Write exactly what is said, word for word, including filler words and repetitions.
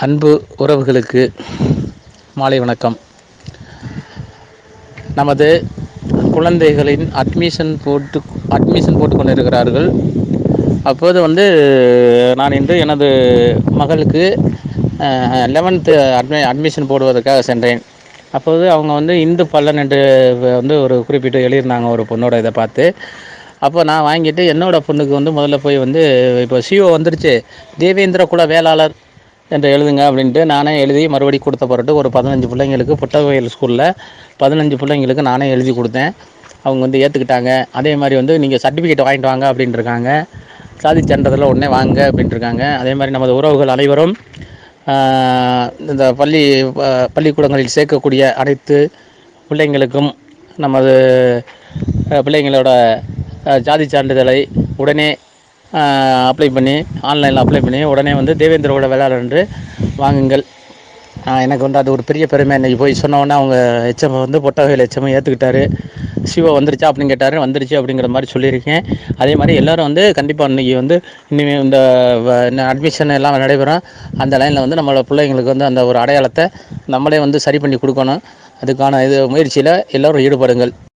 அன்பு உறவுகளுக்கு மாலை வணக்கம். நமது குழந்தைகளின் அட்மிஷன் போட்டு அட்மிஷன் போட்டு கொண்டிருக்கிறார்கள். அப்போது வந்து நான் இன்று எனது மகளுக்கு லெவன்த்து அட்மி அட்மிஷன் போடுவதற்காக சென்றேன். அப்போது அவங்க வந்து இந்து பள்ளன் என்று வந்து ஒரு குறிப்பிட்டு எழுதியிருந்தாங்க ஒரு பொண்ணோட இதை பார்த்து. அப்போ நான் வாங்கிட்டு என்னோடய பொண்ணுக்கு வந்து முதல்ல போய் வந்து இப்போ சிஓ வந்துருச்சு, தேவேந்திர குல வேளாளர் என்று எழுதுங்க அப்படின்ட்டு நானே எழுதி மறுபடி கொடுத்த பிறகு ஒரு பதினஞ்சு பிள்ளைங்களுக்கு புட்டகோயில் ஸ்கூலில் பதினஞ்சு பிள்ளைங்களுக்கு நானே எழுதி கொடுத்தேன். அவங்க வந்து ஏற்றுக்கிட்டாங்க. அதே மாதிரி வந்து நீங்கள் சர்டிஃபிகேட் வாங்கிட்டு வாங்க அப்படின்ட்டுருக்காங்க. சாதி சான்றிதழில் உடனே வாங்க அப்படின்ட்டுருக்காங்க. அதே மாதிரி நமது உறவுகள் அனைவரும் இந்த பள்ளி பள்ளிக்கூடங்களில் சேர்க்கக்கூடிய அனைத்து பிள்ளைங்களுக்கும் நமது பிள்ளைங்களோட ஜாதி சான்றிதழை உடனே அப்ளை பண்ணி ஆன்லைனில் அப்ளை பண்ணி உடனே வந்து தேவேந்திரோட வேளாளர் என்று வாங்குங்கள். எனக்கு வந்து அது ஒரு பெரிய பெருமை. இன்றைக்கி போய் சொன்னோன்னே அவங்க எச்எம் வந்து பொட்டகையில் எச்எம் ஏற்றுக்கிட்டாரு. சிஓ வந்துருச்சா அப்படின்னு கேட்டார். வந்துருச்சு அப்படிங்கிற மாதிரி சொல்லியிருக்கேன். அதே மாதிரி எல்லோரும் வந்து கண்டிப்பாக இன்றைக்கி வந்து இனிமேல் இந்த அட்மிஷன் எல்லாம் நடைபெறும். அந்த லைனில் வந்து நம்மளோட பிள்ளைங்களுக்கு வந்து அந்த ஒரு அடையாளத்தை நம்மளே வந்து சரி பண்ணி கொடுக்கணும். அதுக்கான இது முயற்சியில் எல்லோரும் ஈடுபடுங்கள்.